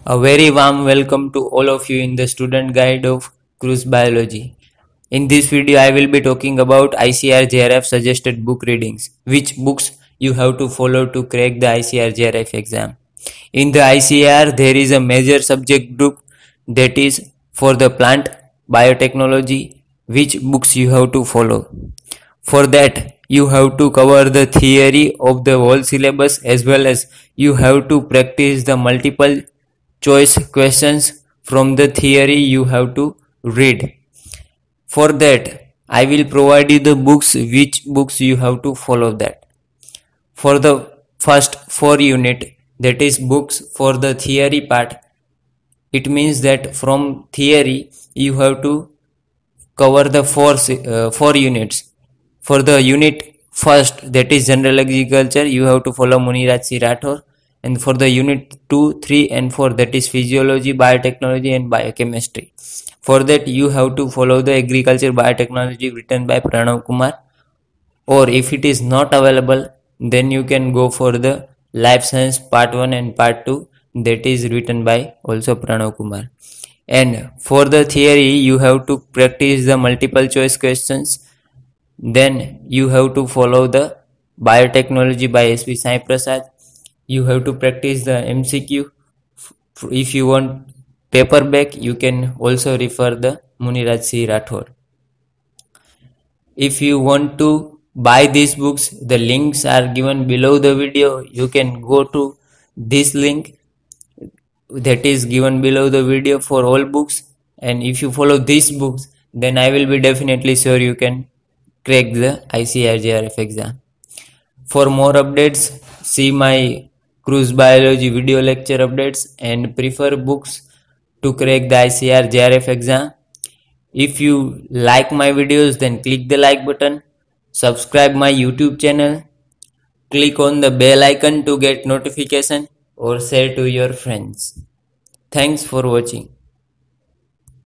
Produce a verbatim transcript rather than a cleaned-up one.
A very warm welcome to all of you in the student guide of cruise biology. In this video, I will be talking about I C A R J R F suggested book readings, which books you have to follow to crack the I C A R J R F exam. In the I C A R, there is a major subject group that is for the plant biotechnology, which books you have to follow. For that, you have to cover the theory of the whole syllabus as well as you have to practice the multiple choice questions from the theory you have to read. For that, I will provide you the books which books you have to follow that. For the first four unit, that is books for the theory part, it means that from theory you have to cover the four, uh, four units. For the unit first, that is general agriculture, you have to follow Muniraj C. Rathore. And for the unit two, three and four, that is physiology, biotechnology and biochemistry. For that, you have to follow the agriculture biotechnology written by Pranav Kumar. Or if it is not available, then you can go for the life science part one and part two, that is written by also Pranav Kumar. And for the theory, you have to practice the multiple choice questions. Then you have to follow the biotechnology by S V Sai Prasad. You have to practice the M C Q. If you want paperback, you can also refer the Muniraj C. Rathore. If you want to buy these books, the links are given below the video. You can go to this link that is given below the video for all books, and if you follow these books, then I will be definitely sure you can crack the I C A R J R F exam. For more updates, see my cruise biology video lecture updates and prefer books to crack the I C A R J R F exam. If you like my videos, then click the like button, subscribe my YouTube channel, click on the bell icon to get notification or share to your friends. Thanks for watching.